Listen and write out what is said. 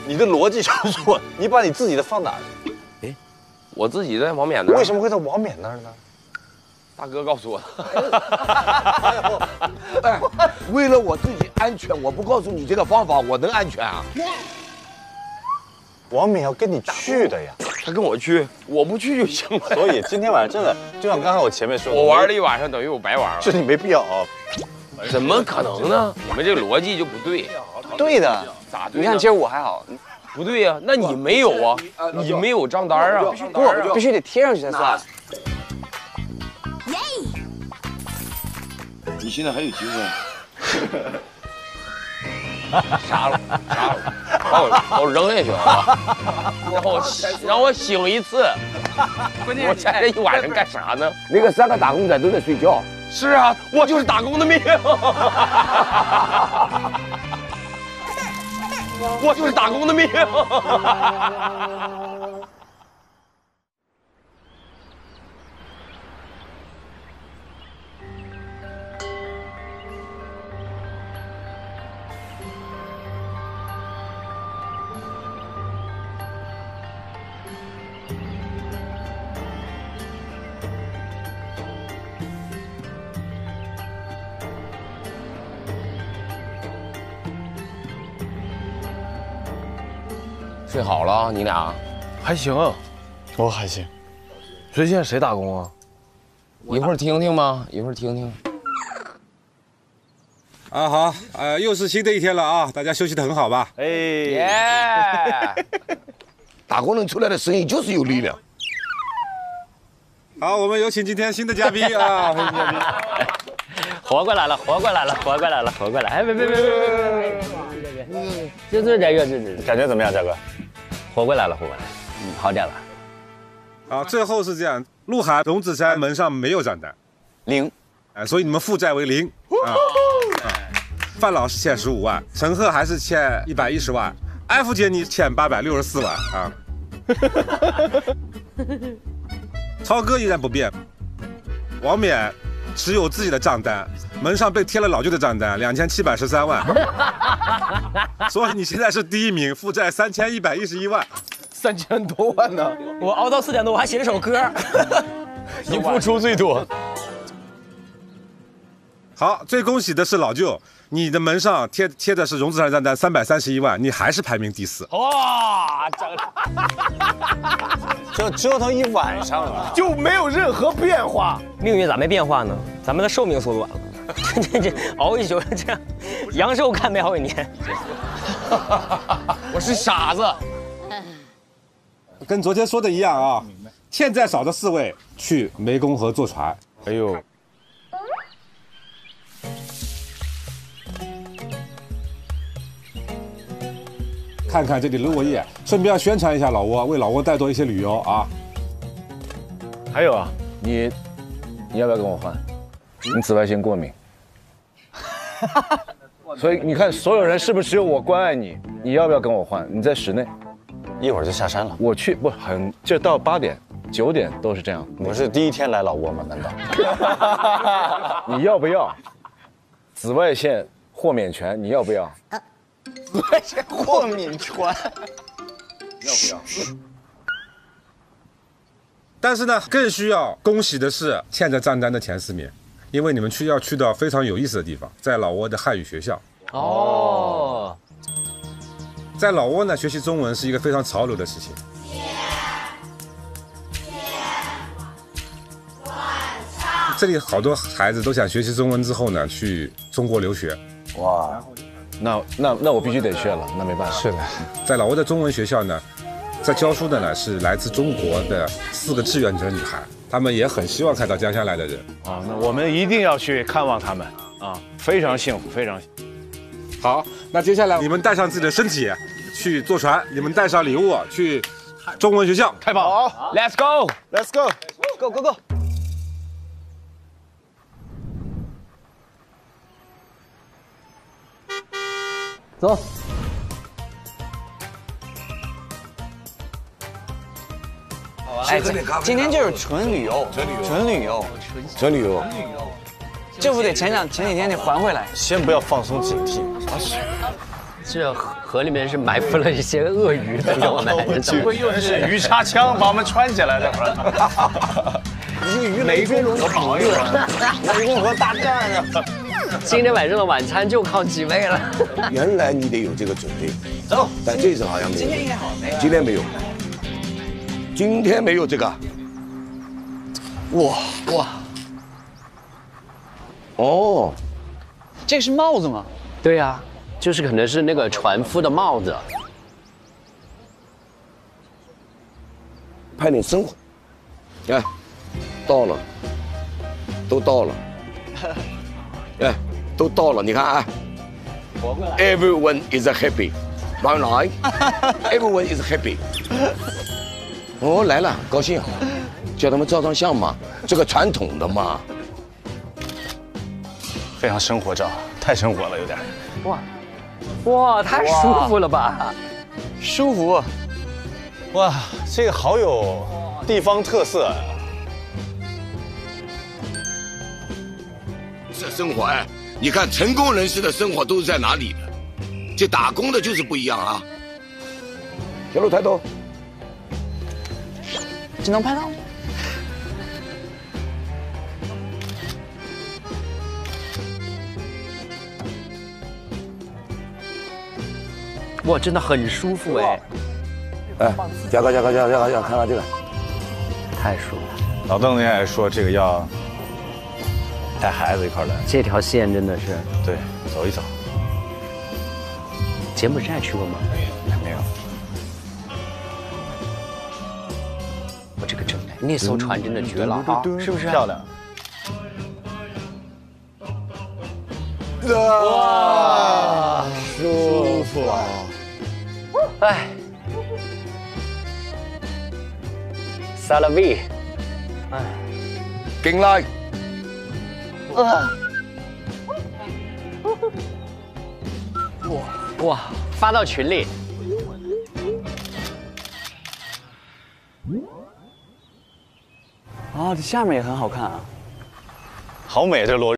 你的逻辑就是错，你把你自己的放哪儿？ 哎，我自己在王冕那儿。 为什么会在王冕那儿呢？ 大哥告诉我的。 哎，为了我自己安全，我不告诉你这个方法，我能安全啊？ 王冕要跟你去的呀， 他跟我去，我不去就行了。 所以今天晚上真的，就像刚才我前面说的， 我玩了一晚上，等于我白玩了。 是你没必要啊。 怎么可能呢？你们这个逻辑就不对。 对的， 咋对？ 你看，其实我还好。 不对呀，那你没有啊？你没有账单啊？ 不，必须得贴上去才算。 你现在还有机会。 杀了，把我扔下去了，让我醒一次。我在这一晚上干啥呢？ 那个3个打工仔都在睡觉。 是啊，我就是打工的命。我就是打工的命。睡好了，你俩还行， 我还行。 所以现在谁打工啊？ 一会儿听听吧，一会儿听听。 啊好，又是新的一天了啊，大家休息得很好吧？ 哎， 耶！ 打工人出来的生意就是有力量。 好，我们有请今天新的嘉宾啊，新嘉宾。 活过来了，活过来了，活过来了，活过来！哎，别，这感觉怎么样，嘉哥？ 活过来了，活过来了，好点了。 好，最后是这样，鹿晗、龙子山门上没有账单 0， 所以你们负债为0啊。范老师欠15万，陈赫还是欠110万，F 姐你欠864万啊。超哥依然不变，王冕只有自己的账单，门上被贴了老舅的账单2713万，所以你现在是第1名，负债3111万 ，3000多万呢。 我熬到4点多，我还写了首歌。 你付出最多。 好，最恭喜的是老舅，你的门上贴的是融资账单331万，你还是排名第4。 哇， 就折腾一晚上了， 就没有任何变化。 命运咋没变化呢？咱们的寿命缩短了。这熬一宿，这样阳寿看没好几年。 我是傻子。 跟昨天说的一样啊，欠债少的4位去湄公河坐船。 哎呦， 看看这里的落叶，顺便要宣传一下老挝，为老挝带动一些旅游啊。 还有啊，你要不要跟我换？你紫外线过敏，所以你看所有人是不是只有我关爱你？你要不要跟我换？你在室内， 一会儿就下山了。 我去不很，就到8点、9点都是这样。 我是第一天来老挝吗？难道？ 你要不要紫外线豁免权？你要不要？ 紫外线豁免权。 要不要？ 但是呢，更需要恭喜的是欠着账单的前4名，因为你们要去到非常有意思的地方，在老挝的汉语学校。 哦， 在老挝呢，学习中文是一个非常潮流的事情。这里好多孩子都想学习中文之后呢，去中国留学。 哇，那我必须得去了，那没办法。 是的， 在老挝的中文学校呢，在教书的呢是来自中国的4个志愿者女孩，她们也很希望看到江夏来的人。 啊，那我们一定要去看望他们啊，非常幸福，非常幸福。 好，那接下来你们带上自己的身体去坐船，你们带上礼物去中文学校。 太棒了！ 好 ，Let's go， Let's go， Go go go！ 走。 哎，今天就是纯旅游，纯旅游， 纯旅游。 这不得前几天得还回来。 先不要放松警惕， 是河里面是埋伏了一些鳄鱼等着我们，还是怎么？ 会用的是鱼叉枪把我们穿起来的。 你这个鱼雷公和朋友啊， 湄公河大战啊！ 今天晚上的晚餐就靠几位了。 原来你得有这个准备， 走。 但这次好像没有。 今天应该好，没有。 今天没有，今天没有这个。哇哇！哦， 这是帽子吗？ 对呀，就是可能是那个船夫的帽子。 拍点生活。哎，到了，都到了。哎，都到了，你看啊。Everyone is happy. Right line. Everyone is happy. 哦，来了，高兴，叫他们照张相嘛，这个传统的嘛。 非常生活照，太生活了，有点。 哇，太舒服了吧！ 舒服。 哇，这个好有地方特色啊！ 这生活哎，你看成功人士的生活都是在哪里的？这打工的就是不一样啊。小鹿抬头， 这能拍到？ 哇，真的很舒服哎， 哎，加高，看看这个， 太舒服了。 老邓那也说这个要带孩子一块来， 这条线真的是。 对，走一走。 柬埔寨去过吗？ 没有。 我这个真的，那艘船真的绝了啊，是不是？ 漂亮。 哇，舒服啊！ 哎，萨拉维，哎， 进来。 哇，发到群里。 啊，这下面也很好看啊。 好美，这落日。